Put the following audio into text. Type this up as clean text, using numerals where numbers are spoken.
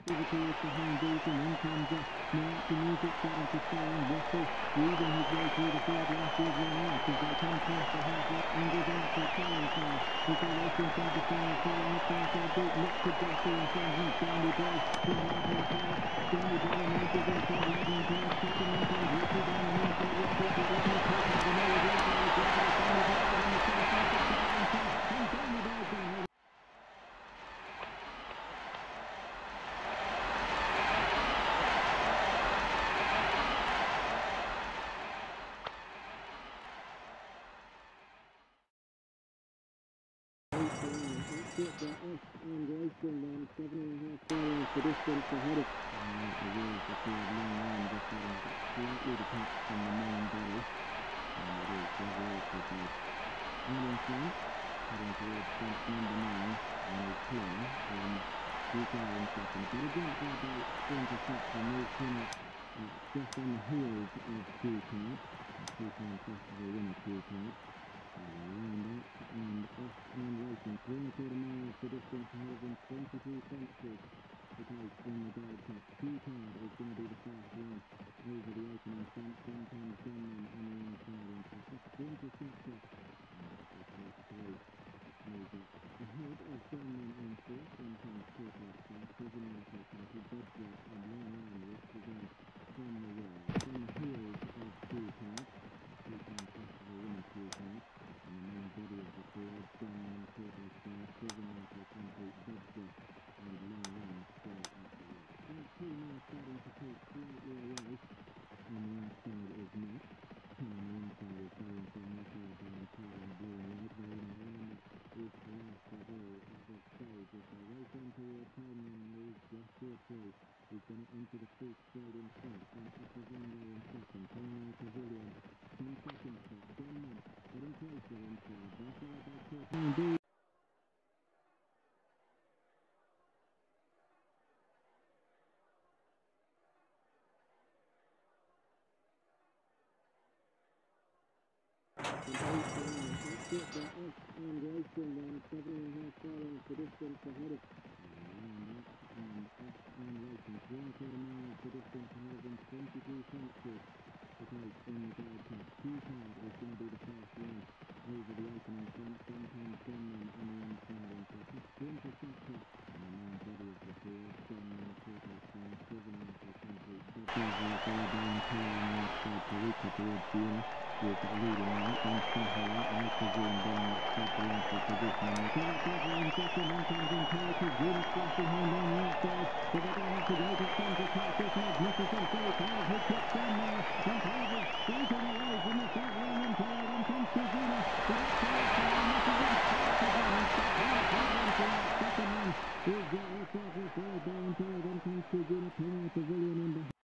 over towards the home base, and in comes Mark. The music starting to stay on. Russell weaving his way through the field. Last year's run out as they come past the halfway. Angles out for a carrying car as they race inside the final turn. The far side deep. Look to Duffy in front of him. Stanley Bell from right on track. Stanley Bell emerges inside right on track. Second in comes Ricky down the inside. Ricky to the left. The middle of the inside. Stanley Bell on the far side. And Stanley Bell's going to hold. And racing then 7.5 furlongs the distance ahead of the wheels of the long line just getting slightly detached from the main body, and it is overall for both. And in front, heading towards fence number 9, and is clear in 2 car in second. But a jump there by Sprinter Saxon moved him up just on the heels of 2 car, 2-time festival winner 2 car. Lined up and off and racing 3.25 miles the distance ahead of him, 22 fences to take in the Gold Cup. 2 car is going to be the first one over the opening fence, then comes Gunman on the inside in second. Sprinter Sector moves up ahead of Gunman in fourth, then comes Cortez Star, Prisonato Country, Bedrock and Long Line Risk again from the wall. On the heels of 2 car, 2-time festival winner 2 car. And the main body of the field, Gunman, Cortez Star, Prisonato Country, Bedrock and Long Run still at the wheel. Front 2 now starting to pull slightly away. On the outside is Matt, and on the inside is Bowling from Missile, Bowling Tail and Blue and Red. Very in alignment is the last of all at this stage as they race on towards home running lead. Joshua Tree is going to enter the street straight in front. Then Apozondo in second. Tornado Pavilion 10 seconds back. Gunman getting closer in third. They're followed by Cortez. And racing then 7.5 furlongs the distance ahead of lined up and off and racing 3.25 miles the distance ahead of them, 22 fences to take in the Gold Cup. 2 car is going to be the first one over the opening fence, then comes Gunman on the inside in second. Sprinter Sector and the main body of the field, Gunman, Cortez Star, Prisonato Country, Bedrock, Bowling Tail on the outside, Tarika towards the inner. With leading out, then Sahara, Alcazine being set the length of position. And Philip Bever in second, then comes Imperative, Venus flashing home down the outside, but they're going to have to go to centre, catch this magnificent 3 cars who kicks on now. Imperative skating away from the front wing Impero, then comes Kuzina, the outside car, and this is in start again, and stops right covering for that second one. Is Jet Research for Bowling Tail, then comes Kuzina, Penny Pavilion in behind.